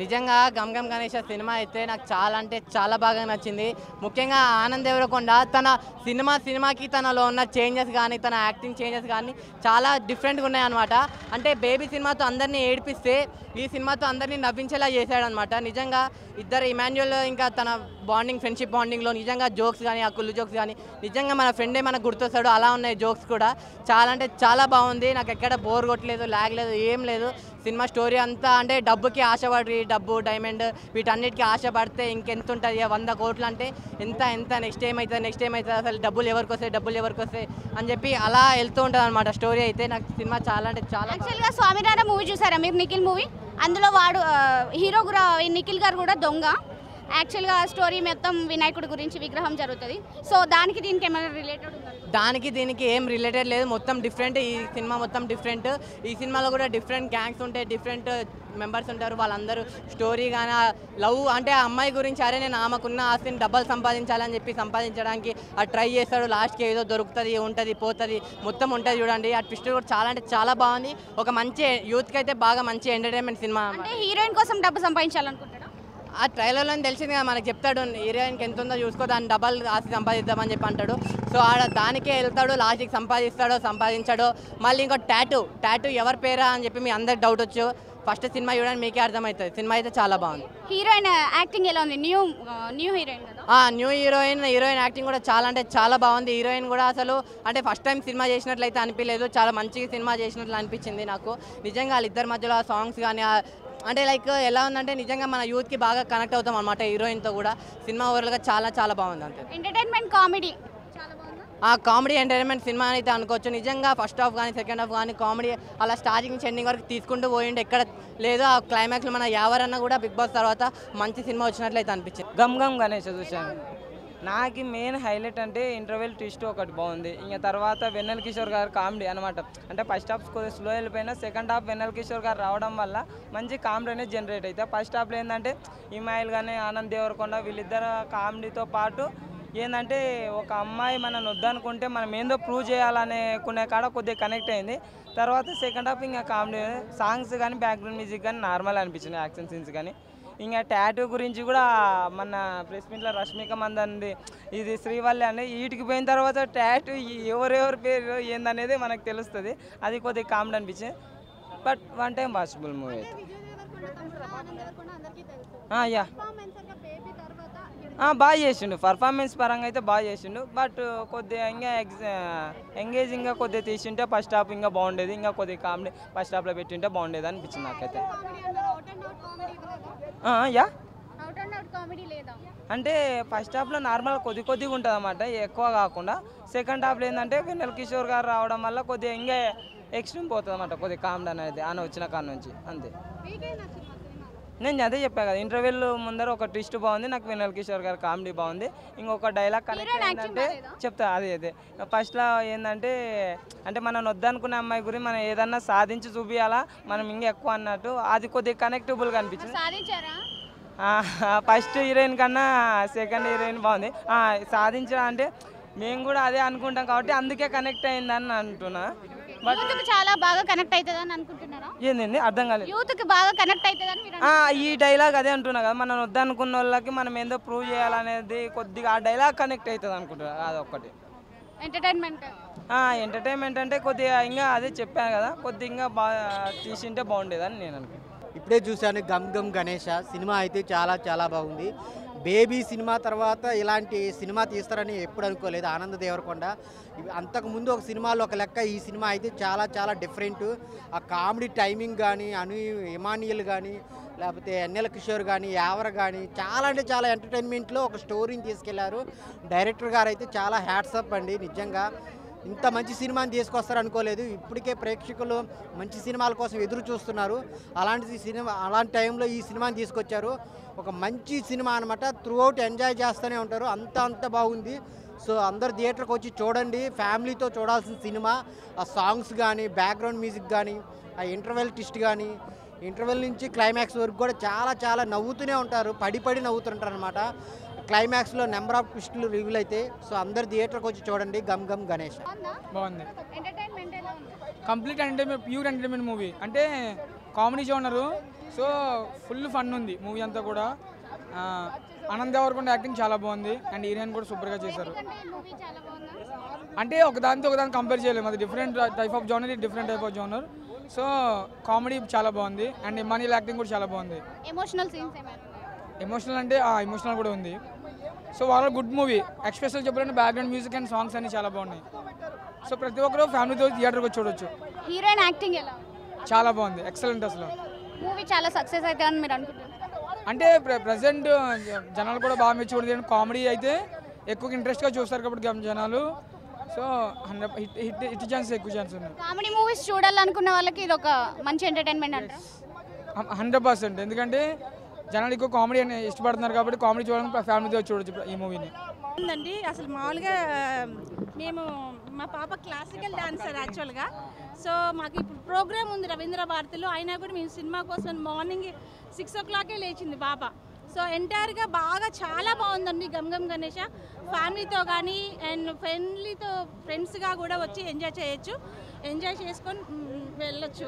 నిజంగా gum Gam Ganesh cinema అయితే నాకు చాలా అంటే చాలా బాగా నచ్చింది. ముఖ్యంగా ఆనంద్ దేవరకొండ తన సినిమాకి తనలో ఉన్న చేంజెస్ కానీ తన యాక్టింగ్ చేంజెస్ కానీ చాలా డిఫరెంట్గా ఉన్నాయన్నమాట. అంటే బేబీ సినిమాతో అందరినీ ఏడిపిస్తే ఈ సినిమాతో అందరినీ నవ్వించేలా చేశాడనమాట. నిజంగా ఇద్దరు ఇమాన్యుయల్ ఇంకా తన బాండింగ్ ఫ్రెండ్షిప్ బాండింగ్లో నిజంగా జోక్స్ కానీ ఆ కుళ్ళు జోక్స్ కానీ నిజంగా మన ఫ్రెండే మనకు గుర్తొస్తాడు. అలా ఉన్నాయి జోక్స్ కూడా. చాలా అంటే చాలా బాగుంది. నాకు ఎక్కడ బోర్ కొట్టలేదు, లాగ్ లేదు, ఏం లేదు. సినిమా స్టోరీ అంతా అంటే డబ్బుకి ఆశపడి డబ్బు డైమండ్ వీటన్నిటికీ ఆశపడితే ఇంకెంత ఉంటుంది 100 కోట్లు అంటే ఎంత నెక్స్ట్ టైం అవుతుంది అసలు డబ్బులు ఎవరికి వస్తాయి అని చెప్పి అలా వెళ్తూ ఉంటుంది అనమాట స్టోరీ అయితే. నాకు సినిమా చాలా అంటే చాలా. యాక్చువల్గా స్వామినారాయణ మూవీ చూసారా మీరు? నిఖిల్ మూవీ, అందులో వాడు హీరో కూడా నిఖిల్ గారు కూడా దొంగ. యాక్చువల్గా స్టోరీ మొత్తం వినాయకుడి గురించి విగ్రహం జరుగుతుంది. సో దానికి దీనికి ఏమైనా రిలేటెడ్ ఉందా? దానికి దీనికి ఏం రిలేటెడ్ లేదు, మొత్తం డిఫరెంట్. ఈ సినిమా మొత్తం డిఫరెంట్. ఈ సినిమాలో కూడా డిఫరెంట్ గ్యాంగ్స్ ఉంటాయి, డిఫరెంట్ మెంబర్స్ ఉంటారు. వాళ్ళందరూ స్టోరీ కానీ లవ్ అంటే ఆ అమ్మాయి గురించి అరే నేను ఆమెకున్న ఆస్తిని డబ్బులు సంపాదించాలని చెప్పి సంపాదించడానికి అది ట్రై చేస్తాడు. లాస్ట్కి ఏదో దొరుకుతుంది, ఉంటుంది, పోతుంది, మొత్తం ఉంటుంది. చూడండి ఆ ట్విస్ట్ కూడా చాలా అంటే చాలా బాగుంది. ఒక మంచి యూత్కి అయితే బాగా మంచి ఎంటర్టైన్మెంట్ సినిమా. అంటే హీరోయిన్ కోసం డబ్బు సంపాదించాలనుకుంటాడా? ఆ ట్రైలర్లో తెలిసింది కదా మనకు, చెప్తాడు హీరోయిన్కి ఎంత ఉందో చూసుకో దాన్ని డబల్ ఆస్తి సంపాదిద్దామని చెప్పి అంటాడు. సో ఆడ దానికే వెళ్తాడు, లాస్ట్కి సంపాదించాడో మళ్ళీ ఇంకో టాటూ ఎవరి పేరా అని చెప్పి మీ అందరికి డౌట్ వచ్చు. ఫస్ట్ సినిమా చూడండి మీకే అర్థమవుతుంది. సినిమా అయితే చాలా బాగుంది. హీరోయిన్ యాక్టింగ్ ఎలా ఉంది? న్యూ హీరోయిన్ కదా? న్యూ హీరోయిన్ యాక్టింగ్ కూడా చాలా అంటే చాలా బాగుంది. హీరోయిన్ కూడా అసలు అంటే ఫస్ట్ టైం సినిమా చేసినట్లయితే అనిపించలేదు, చాలా మంచిగా సినిమా చేసినట్లు అనిపించింది నాకు. నిజంగా వాళ్ళిద్దరి మధ్యలో ఆ సాంగ్స్ కానీ అంటే లైక్ ఎలా ఉందంటే నిజంగా మన యూత్కి బాగా కనెక్ట్ అవుతాం అనమాట హీరోయిన్తో కూడా. సినిమా ఓవరాల్గా చాలా చాలా బాగుంది. అంతే ఎంటర్టైన్మెంట్ కామెడీ చాలా బాగుంది. కామెడీ ఎంటర్టైన్మెంట్ సినిమా అయితే అనుకోవచ్చు. నిజంగా ఫస్ట్ హాఫ్ కానీ సెకండ్ హాఫ్ కానీ కామెడీ అలా స్టార్టింగ్ నుంచి ఎండింగ్ వరకు తీసుకుంటూ పోయిండు. ఎక్కడ లేదో ఆ క్లైమాక్స్లో మన ఎవరన్నా కూడా బిగ్ బాస్ తర్వాత మంచి సినిమా వచ్చినట్లయితే అనిపించింది. గమ్ గమ్ గణేష్ చూశాను. నాకు మెయిన్ హైలైట్ అంటే ఇంటర్వెల్ ట్విస్ట్ ఒకటి బాగుంది. ఇంకా తర్వాత వెన్నెల కిషోర్ గారు కామెడీ అనమాట. అంటే ఫస్ట్ హాఫ్ కొద్దిగా స్లో వెళ్ళిపోయినా సెకండ్ హాఫ్ వెన్నెల కిషోర్ గారు రావడం వల్ల మంచి కామెడీ అనేది జనరేట్ అవుతుంది. ఫస్ట్ హాఫ్లో ఏంటంటే ఇమాయిల్ కానీ ఆనంద్ దేవరకొండ వీళ్ళిద్దరు కామెడీతో పాటు ఏంటంటే ఒక అమ్మాయి మనం వద్దనుకుంటే మనం ఏందో ప్రూవ్ చేయాలనే కొనే కాడ కొద్దిగా కనెక్ట్ అయింది. తర్వాత సెకండ్ హాఫ్ ఇంకా కామెడీ సాంగ్స్ కానీ బ్యాక్గ్రౌండ్ మ్యూజిక్ కానీ నార్మల్ అనిపించింది, యాక్షన్ సీన్స్ కానీ. ఇంకా టాటూ గురించి కూడా మన ప్రెస్ మీట్లో రష్మిక మందంది ఇది శ్రీవల్లి అని వీటికి పోయిన తర్వాత టాటూ ఎవరెవరి పేరు ఏందనేది మనకు తెలుస్తుంది. అది కొద్దిగా కామెడీ అనిపించింది. But one time watchable movie అయితే. యా బాగా చేసిండు, పర్ఫార్మెన్స్ పరంగా అయితే బాగా చేసిండు. బట్ కొద్దిగా ఇంకా ఎంగేజింగ్గా కొద్దిగా తీసింటే ఫస్ట్ హాఫ్ ఇంకా బాగుండేది. ఇంకా కొద్దిగా కామెడీ ఫస్ట్ హాఫ్లో పెట్టింటే బాగుండేది అనిపించింది నాకైతే. యా అంటే ఫస్ట్ హాఫ్లో నార్మల్ కొద్దిగా ఉంటుంది అన్నమాట, ఎక్కువ కాకుండా. సెకండ్ హాఫ్లో ఏంటంటే వెన్నెల కిషోర్ గారు రావడం వల్ల కొద్దిగా ఇంకా ఎక్స్ట్రీమ్ పోతుంది అన్నమాట కొద్దిగా కామెడీ అనేది ఆయన వచ్చిన కాడ నుంచి. అంతే, నేను అదే చెప్పా కదా, ఇంటర్వ్యూల్ ముందర ఒక ట్విస్ట్ బాగుంది. నాకు వెన్నెల కిషోర్ గారు కామెడీ బాగుంది. ఇంకొక డైలాగ్ కనెక్ట్ ఏంటంటే చెప్తా, అదే ఫస్ట్లో ఏంటంటే అంటే మనం వద్దనుకునే అమ్మాయి గురించి మనం ఏదన్నా సాధించి చూపించాలా మనం ఇంకా ఎక్కువ అన్నట్టు అది కొద్దిగా కనెక్టబుల్గా అనిపించింది. ఫస్ట్ హీరోయిన్ కన్నా సెకండ్ హీరోయిన్ బాగుంది. సాధించడం అంటే మేము కూడా అదే అనుకుంటాం కాబట్టి అందుకే కనెక్ట్ అయిందని అంటున్నా. బట్ చాలా బాగా కనెక్ట్ అవుతుందని అనుకుంటున్నారా? ఏంటండి అర్థం కాలేదు. యూత్కి బాగా కనెక్ట్ అవుతుందని ఈ డైలాగ్ అదే అంటున్నా కదా, మనం వద్దనుకున్న వాళ్ళకి మనం ఏందో ప్రూవ్ చేయాలనేది కొద్దిగా ఆ డైలాగ్ కనెక్ట్ అవుతుంది అనుకుంటున్నా. అదొక్కటి ఎంటర్టైన్మెంట్ అంటే కొద్దిగా ఇంకా అదే చెప్పాను కదా, కొద్దిగా ఇంకా బాగా తీసింటే బాగుండేదని నేను అనుకుంటున్నాను. ఇప్పుడే చూశాను గమ్ గమ్ గణేష సినిమా అయితే చాలా చాలా బాగుంది. బేబీ సినిమా తర్వాత ఇలాంటి సినిమా తీస్తారని ఎప్పుడు అనుకోలేదు ఆనంద్ దేవరకొండ. అంతకుముందు ఒక సినిమాలో ఒక లెక్క, ఈ సినిమా అయితే చాలా చాలా డిఫరెంట్. ఆ కామెడీ టైమింగ్ కానీ ఇమానియల్ కానీ లేకపోతే వెన్నెల కిషోర్ కానీ యావర్ కానీ చాలా అంటే చాలా ఎంటర్టైన్మెంట్లో ఒక స్టోరీని తీసుకెళ్లారు. డైరెక్టర్ గారు అయితే చాలా హ్యాట్సప్ అండి. నిజంగా ఇంత మంచి సినిమాని తీసుకొస్తారు అనుకోలేదు. ఇప్పటికే ప్రేక్షకులు మంచి సినిమాల కోసం ఎదురు చూస్తున్నారు. అలాంటి టైంలో ఈ సినిమాని తీసుకొచ్చారు. ఒక మంచి సినిమా అనమాట. త్రూ అవుట్ ఎంజాయ్ చేస్తూనే ఉంటారు. అంత బాగుంది. సో అందరు థియేటర్కి వచ్చి చూడండి, ఫ్యామిలీతో చూడాల్సిన సినిమా. ఆ సాంగ్స్ కానీ బ్యాక్గ్రౌండ్ మ్యూజిక్ కానీ ఆ ఇంటర్వెల్ ట్విస్ట్ కానీ ఇంటర్వెల్ నుంచి క్లైమాక్స్ వరకు కూడా చాలా చాలా నవ్వుతూనే ఉంటారు, పడి నవ్వుతుంటారు అనమాట. క్లైమాక్స్లో నెంబర్ ఆఫ్ ట్విస్టులు రివీల్ అయితే. సో అందరు థియేటర్కి వచ్చి చూడండి గమ్ గమ్ గణేష్. బాగుంది, complete entertainment, pure entertainment movie. అంటే comedy genre so full fun ఉంది మూవీ అంతా కూడా. ఆనంద్ దేవరకొండ యాక్టింగ్ చాలా బాగుంది అండ్ హీరోయిన్ కూడా సూపర్గా చేశారు. అంటే ఒకదానితో కంపేర్ చేయలేము, అది different type of genre, different type of genre. So comedy చాలా బాగుంది అండ్ ఇమానియల్ యాక్టింగ్ కూడా చాలా బాగుంది. ఎమోషనల్ అంటే ఎమోషనల్ కూడా ఉంది. సో వాళ్ళ గుడ్ మూవీ. ఎక్స్పెషల్ చెప్పాలంటే బ్యాక్గ్రౌండ్ మ్యూజిక్ అండ్ సాంగ్స్ అన్ని చాలా బాగున్నాయి. సో ప్రతి ఒక్కరు ఫ్యామిలీతో థియేటర్కి వచ్చి చూడొచ్చు. హీరోయిన్ యాక్టింగ్ ఎలా? చాలా బాగుంది, ఎక్సలెంట్. అసలు మూవీ చాలా సక్సెస్ అయితే అని మీరు అనుకుంటున్నారు? అంటే ప్రజెంట్ జనాలు కూడా బాగా మెచ్చుకుంది. కామెడీ అయితే ఎక్కువ ఇంట్రెస్ట్గా చూస్తారు కాబట్టి జనాలు. సో హిట్ ఛాన్స్ ఎక్కువ ఛాన్స్ ఉన్నాయి. కామెడీ మూవీస్ చూడాలనుకున్న వాళ్ళకి ఇది ఒక మంచి ఎంటర్టైన్మెంట్ అంటారు. 100%. ఎందుకంటే జనాలు ఎక్కువ కామెడీ అని ఇష్టపడుతున్నారు కాబట్టి కామెడీ చూడాలని ఫ్యామిలీతో చూడొచ్చు ఈ మూవీని. ఉందండి. అసలు మామూలుగా మేము మా పాప క్లాసికల్ డాన్సర్ యాక్చువల్గా. సో మాకు ఇప్పుడు ప్రోగ్రామ్ ఉంది రవీంద్ర భారతిలో, అయినా కూడా మేము సినిమా కోసం మార్నింగ్ 6 o'clock లేచింది పాప. సో ఎంటైర్గా బాగా చాలా బాగుందండి గమ్ గమ్ గణేష. ఫ్యామిలీతో కానీ అండ్ ఫ్రెండ్స్గా కూడా వచ్చి ఎంజాయ్ చేయొచ్చు, ఎంజాయ్ చేసుకొని వెళ్ళొచ్చు.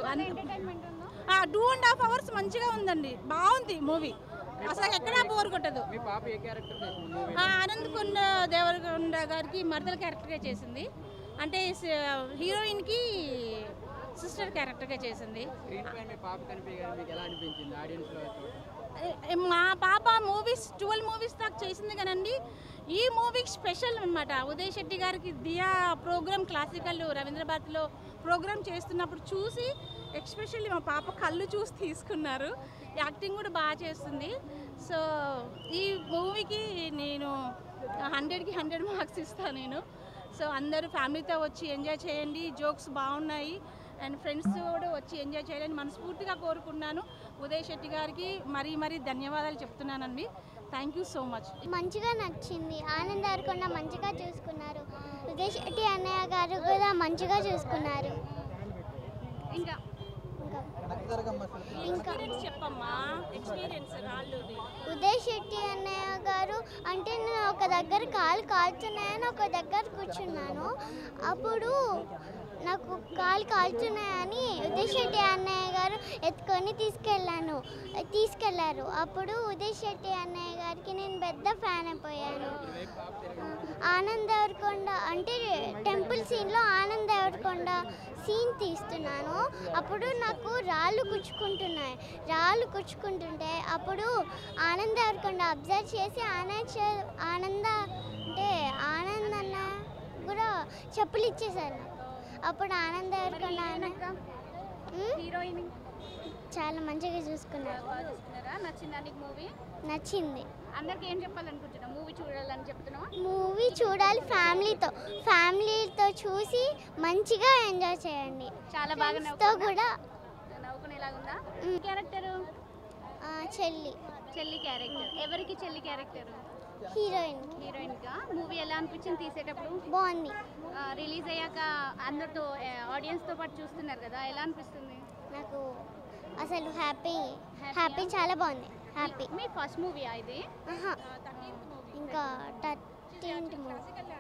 2.5 hours మంచిగా ఉందండి, బాగుంది మూవీ. అసలు ఎక్కడా బోర్ కొట్టదు. ఆనంద్ దేవరకొండ గారికి మరదల క్యారెక్టర్గా చేసింది, అంటే హీరోయిన్కి సిస్టర్ క్యారెక్టర్గా చేసింది. మా పాప 12 మూవీస్ దాకా చేసింది కానండి, ఈ మూవీకి స్పెషల్ అనమాట. ఉదయ్ శెట్టి గారికి దియా ప్రోగ్రామ్ క్లాసికల్ రవీంద్ర భారతిలో ప్రోగ్రామ్ చేస్తున్నప్పుడు చూసి ఎక్స్పెషల్లీ మా పాప కళ్ళు చూసి తీసుకున్నారు. యాక్టింగ్ కూడా బాగా చేస్తుంది. సో ఈ మూవీకి నేను 100కి 100 మార్క్స్ ఇస్తాను నేను. సో అందరూ ఫ్యామిలీతో వచ్చి ఎంజాయ్ చేయండి, జోక్స్ బాగున్నాయి అండ్ ఫ్రెండ్స్ కూడా వచ్చి ఎంజాయ్ చేయాలని మనస్ఫూర్తిగా కోరుకున్నాను. ఉదయ్ శెట్టి గారికి మరీ ధన్యవాదాలు చెప్తున్నానండి. Thank you so much. మంచిగా నచ్చింది. ఆనంద్ దేవరకొండ మంచిగా చూసుకున్నారు, ఉదయ్ శెట్టి అన్నయ్య గారు కూడా మంచిగా చూసుకున్నారు. ఇంకా చెప్పమ్మా ఎక్స్పీరియన్స్ రాళ్ళుది. ఉదయ్ శెట్టి అన్నయ్య గారు అంటే నేను ఒక దగ్గర కాలు కాల్చున్నాయని ఒక దగ్గర కూర్చున్నాను. అప్పుడు నాకు కాలు కాల్చున్నాయని ఉదయ్ శెట్టి అన్నయ్య గారు ఎత్తుకొని తీసుకెళ్లారు. అప్పుడు ఉదయ్ శెట్టి అన్నయ్య గారికి నేను పెద్ద ఫ్యాన్ అయిపోయాను. ఆనంద్ దేవరకొండ అంటే టెంపుల్ సీన్లో ఆనంద్ దేవరకొండ సీన్ తీస్తున్నాను. అప్పుడు నాకు రాళ్ళు కుచ్చుకుంటుంటే అప్పుడు ఆనంద్ దేవరకొండ అబ్జర్వ్ చేసి ఆనంద్ అన్న కూడా చెప్పులు ఇచ్చేసారు. అప్పుడు ఆనంద్ దేవరకొండ హీరోయిన్ చాలా మంచిగా చూసుకున్నారు. నచ్చిందా నీకు మూవీ? నచ్చింది. అందరికి ఏం చెప్పాలనుకుంటున్నావు? మూవీ చూడాలని చెప్తున్నావా? మూవీ చూడాలి, ఫ్యామిలీతో చూసి మంచిగా ఎంజాయ్ చేయండి. చాలా బాగా కూడా నవ్వుకునేలాగుందా? క్యారెక్టరు చెల్లి క్యారెక్టర్. ఎవరికి చెల్లి క్యారెక్టర్? హీరోయిన్గా. మూవీ ఎలా అనిపించింది తీసేటప్పుడు? బాగుంది. రిలీజ్ అయ్యాక అందరితో ఆడియన్స్తో పాటు చూస్తున్నారు కదా, ఎలా అనిపిస్తుంది? నాకు అసలు హ్యాపీ చాలా బాగుంది. హ్యాపీ. మీ ఫస్ట్ మూవీ ఇది? ఇంకా 13th మూవీ.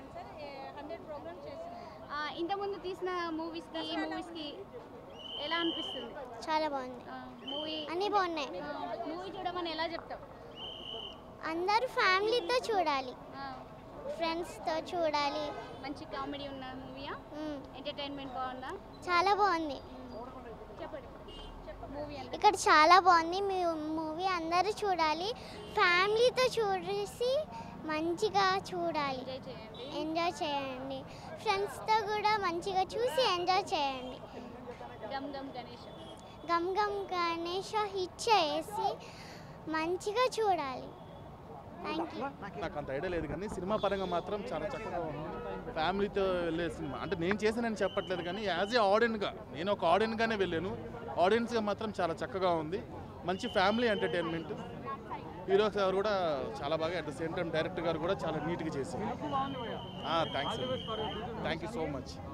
ఇంతకుముందు తీసిన మూవీస్కి ఎలా అనిపిస్తుంది? చాలా బాగుంది. మూవీ అన్నీ బాగున్నాయి. మూవీ చూడమని ఎలా చెప్తావు? అందరూ ఫ్యామిలీతో చూడాలి, ఫ్రెండ్స్తో చూడాలి. మంచి కామెడీ ఉన్న మూవీయా? ఎంటర్టైన్మెంట్ బాగుందా? చాలా బాగుంది. చెప్పండి మూవీ. ఇక్కడ చాలా బాగుంది. మీ మూవీ అందరూ చూడాలి, ఫ్యామిలీతో చూసి మంచిగా చూడాలి, ఎంజాయ్ చేయండి. ఫ్రెండ్స్తో కూడా మంచిగా చూసి ఎంజాయ్ చేయండి. గమ్ గమ్ గణేష హిట్ చేసి మంచిగా చూడాలి. Thank you. నాకు అంత ఐడియా లేదు కానీ సినిమా పరంగా మాత్రం చాలా చక్కగా ఉంది. ఫ్యామిలీతో వెళ్ళే సినిమా అంటే నేను చేసానని చెప్పట్లేదు కానీ యాజ్ ఏ ఆడియన్గా నేను ఒక ఆడియన్గానే వెళ్ళాను. ఆడియన్స్గా మాత్రం చాలా చక్కగా ఉంది. మంచి ఫ్యామిలీ ఎంటర్టైన్మెంట్. హీరోస్ గారు కూడా చాలా బాగా, at the same time director గారు కూడా చాలా నీట్గా చేశారు. థ్యాంక్ యూ సో మచ్.